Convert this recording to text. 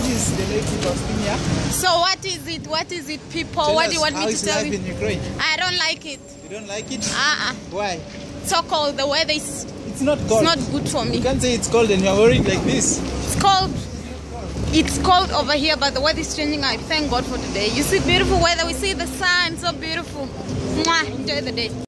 is the lake of Palestine. So what is it? What is it, people? What do you want me to tell you? How is life in Ukraine? I don't like it. You don't like it? Why? Why? So cold. The weather is. It's not cold. It's not good for me. You can't say it's cold and you're wearing like this. It's cold. It's cold over here, but the weather is changing. I thank God for today. You see beautiful weather. We see the sun. So beautiful. Mwah. Enjoy the day.